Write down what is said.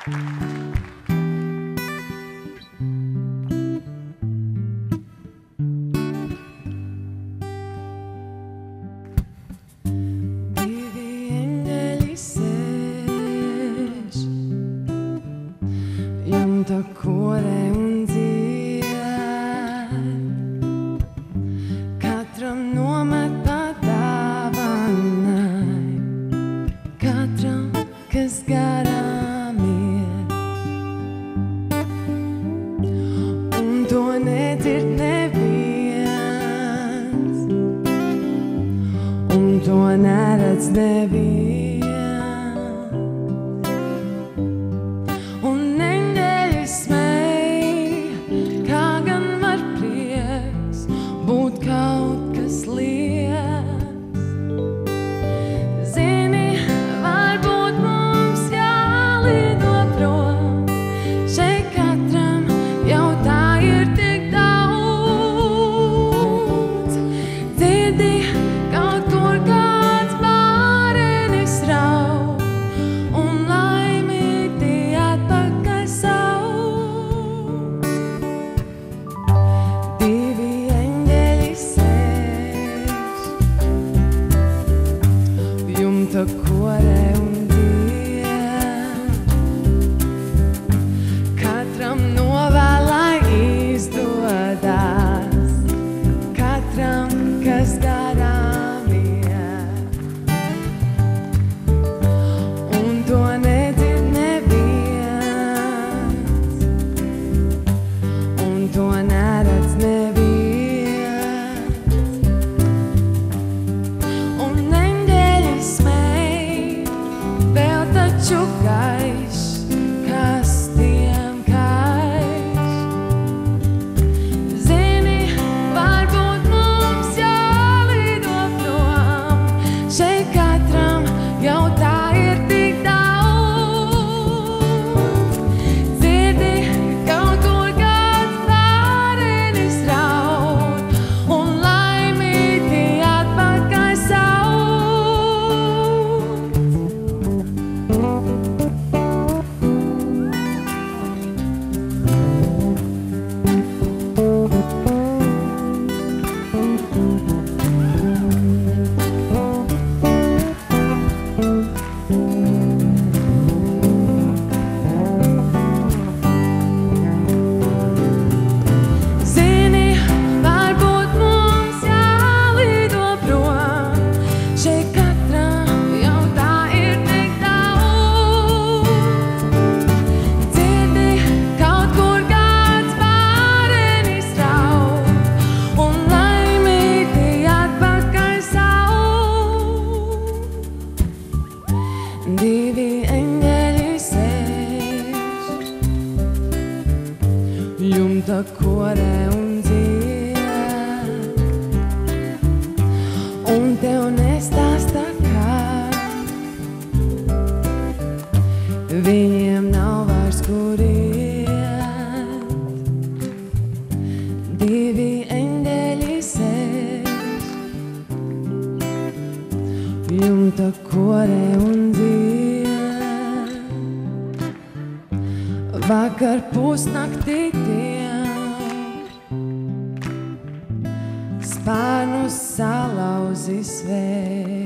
Jumta korē un dzied, katram nomet pa dāvanai, katram, kas garām iet. Un to nedzird neviens, un to neredz neviens. Būt kaut kas liekas. Zini, varbūt mums jālido prom. Šeit katram jau tā ir tik daudz. Dzirdi, kaut kur kāds bārenis raud, un laimīti atpakaļ sauc. Divi jumta korē un dzied, katram novēl, lai izdodas, katram, kas garām iet. Un to nedzird neviens, un to neredz neviens. Taču gaišs, kas tiem kaiš. Zini, varbūt mums jālido prom. Šeit katram jau tā ir tik daudz. Dzirdi, kaut kur kāds bārenis raud, un laimīti atpakaļ sauc. Divi eņģeļi sēž, jumta korē un dzied, un tev nestāsta, kā viņiem nav vairs kur iet. Divi eņģeļi sēž, jumta korē un dzied, vakar pusnaktī tiem spārnus salauzis vēl.